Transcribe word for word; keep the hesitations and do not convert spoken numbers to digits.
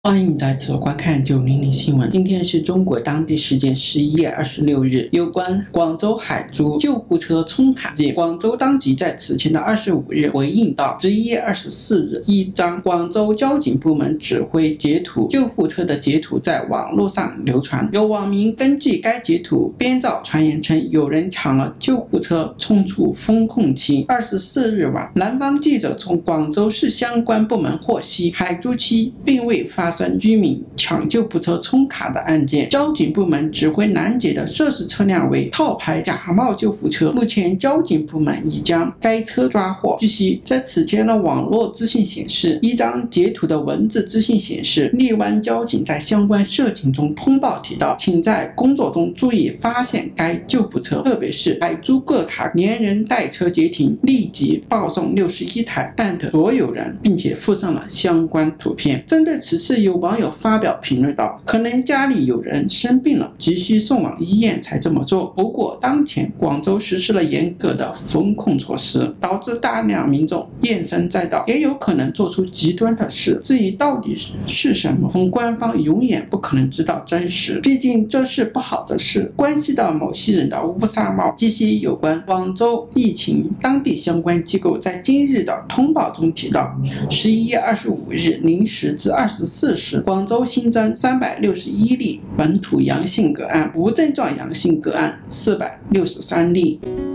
欢迎再次观看九零零新闻。今天是中国当地时间十一月二十六日，有关广州海珠救护车冲卡事件，广州当局在此前的二十五日回应到，十一月二十四日，一张广州交警部门指挥截图救护车的截图在网络上流传，有网民根据该截图编造传言称有人抢了救护车冲出封控期。二十四日晚，南方记者从广州市相关部门获悉，海珠区并未发生居民抢救护车冲卡的案件，交警部门指挥拦截的涉事车辆为套牌假冒救护车，目前交警部门已将该车抓获。据悉，在此前的网络资讯显示，一张截图的文字资讯显示，荔湾交警在相关社群中通报提到，请在工作中注意发现该救护车，特别是海珠各卡连人带车截停，立即报送六十一台艾特所有人，并且附上了相关图片。针对此事，有网友发表评论道，可能家里有人生病了，急需送往医院才这么做。不过当前广州实施了严格的封控措施，导致大量民众怨声载道，也有可能做出极端的事。至于到底是什么，从官方永远不可能知道真实，毕竟这是不好的事，关系到某些人的乌纱帽。据悉，有关广州疫情，当地相关机构在今日的通报中提到，十一月二十五日零时至二十四时，广州新增三百六十一例本土阳性个案，无症状阳性个案四百六十三例。